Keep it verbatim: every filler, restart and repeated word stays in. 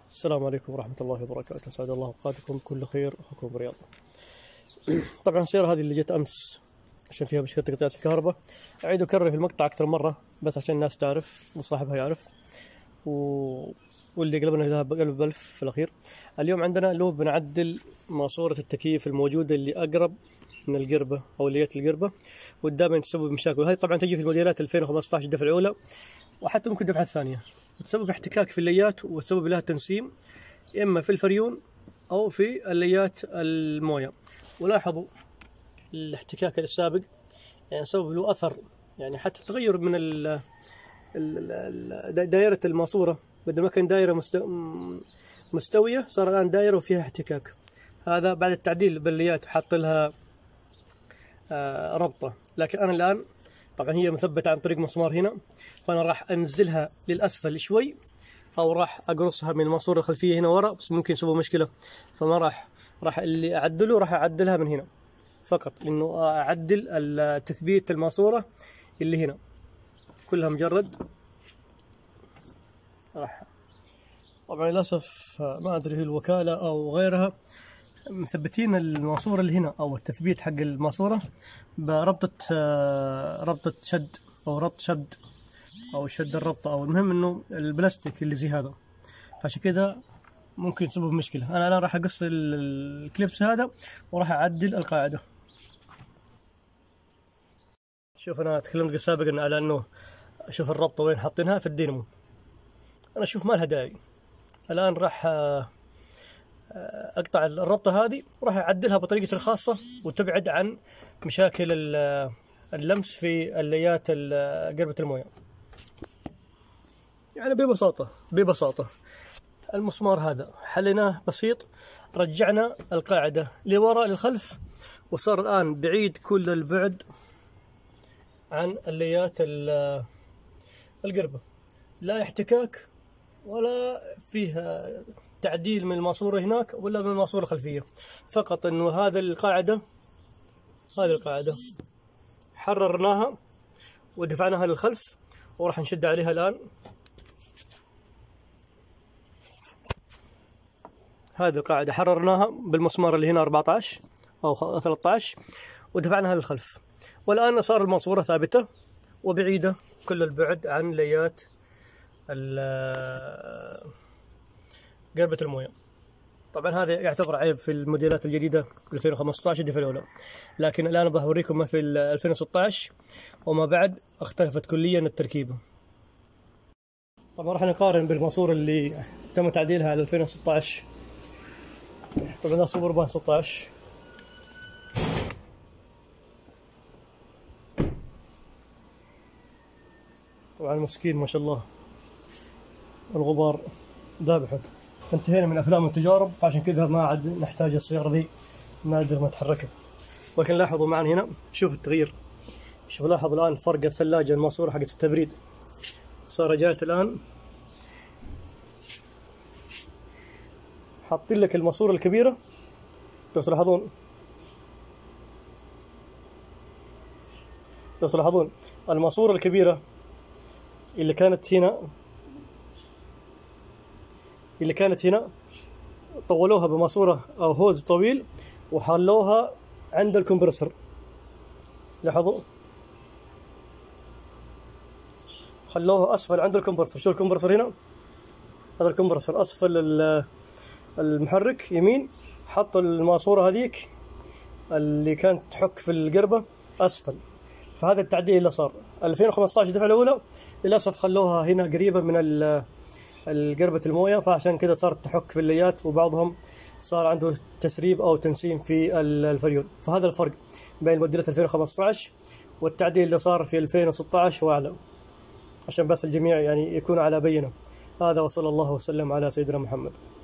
السلام عليكم ورحمة الله وبركاته، أسعد الله أوقاتكم بكل خير. أخوكم رياض. طبعا السيارة هذه اللي جت أمس عشان فيها مشكلة تقطيع الكهرباء، أعيد وأكرر في المقطع أكثر مرة بس عشان الناس تعرف وصاحبها يعرف و... واللي قلبنا لها قلب بلف في الأخير. اليوم عندنا لو بنعدل ماسورة التكييف الموجودة اللي أقرب من القربة أو اللي جت القربة ودائما تسبب مشاكل. هذه طبعا تجي في الموديلات ألفين وخمسة عشر الدفعة الأولى وحتى ممكن الدفعة الثانية، وتسبب احتكاك في الليات وتسبب لها تنسيم إما في الفريون أو في الليات الموية. ولاحظوا الاحتكاك السابق يعني سبب له أثر، يعني حتى تغير من ال دائرة الماسورة، بدل ما كان دائرة مستوية صار الآن دائرة وفيها احتكاك. هذا بعد التعديل بالليات حط لها ربطة، لكن أنا الآن طبعا هي مثبتة عن طريق مسمار هنا، فأنا راح أنزلها للأسفل شوي أو راح أقرصها من الماسورة الخلفية هنا ورا، بس ممكن يسوي مشكلة، فما راح راح اللي أعدله راح أعدلها من هنا فقط، إنه أعدل تثبيت الماسورة اللي هنا كلها مجرد. راح طبعا للأسف ما أدري هي الوكالة أو غيرها مثبتين الماسورة اللي هنا أو التثبيت حق الماسورة بربطة ربطة شد أو ربط شد أو شد الربطة، أو المهم إنه البلاستيك اللي زي هذا، فعشان كذا ممكن يسبب مشكلة. أنا الآن راح أقص الكليبس هذا وراح أعدل القاعدة. شوف أنا تكلمت سابقا على إنه أشوف الربطة وين حاطينها في الدينامو، أنا أشوف ما لها داعي. الآن راح أقطع الربطة هذه وراح أعدلها بطريقتي الخاصة وتبعد عن مشاكل اللمس في الليات قربة المويه. يعني ببساطة ببساطة المسمار هذا حليناه بسيط، رجعنا القاعدة لوراء للخلف وصار الآن بعيد كل البعد عن الليات القربة، لا احتكاك ولا فيها تعديل من الماسورة هناك ولا من الماسورة الخلفية، فقط انه هذا القاعدة هذه القاعدة حررناها ودفعناها للخلف وراح نشد عليها الآن. هذه القاعدة حررناها بالمسمار اللي هنا أربعة عشر أو ثلاثة عشر ودفعناها للخلف، والآن صار الماسورة ثابتة وبعيدة كل البعد عن ليات قربة المويه. طبعا هذا يعتبر عيب في الموديلات الجديدة ألفين وخمسة عشر الدفعة الأولى، لكن الآن بوريكم ما في ألفين وستة عشر وما بعد اختلفت كليا التركيبة. طبعا راح نقارن بالماسورة اللي تم تعديلها على ألفين وستة عشر. طبعا هذا سوبر بان ستة عشر، طبعا المسكين ما شاء الله الغبار ذابحه. انتهينا من افلام التجارب، فعشان كذا ما عاد نحتاج السيارة ذي، نادر ما تحركت. ولكن لاحظوا معنا هنا، شوف التغيير، شوف لاحظ الان فرق الثلاجة الماسورة حقت التبريد صار جات الان حاطين لك الماسورة الكبيرة. لو تلاحظون لو تلاحظون الماسورة الكبيرة اللي كانت هنا اللي كانت هنا طولوها بماسورة أو هوز طويل وحلوها عند الكمبرسر. لاحظوا خلوها أسفل عند الكمبرسر. شو الكمبرسر هنا؟ هذا الكمبرسر أسفل المحرك يمين، حط الماسورة هذيك اللي كانت تحك في القربة أسفل. فهذا التعديل اللي صار ألفين وخمسة عشر الدفعة الأولى للأسف خلوها هنا قريبة من القربة المويه، فعشان كذا صارت تحك في الليات وبعضهم صار عنده تسريب أو تنسيم في الفريون. فهذا الفرق بين موديلات ألفين وخمسة عشر والتعديل اللي صار في ألفين وستة عشر وأعلى، عشان بس الجميع يعني يكون على بينة. هذا وصلى الله وسلم على سيدنا محمد.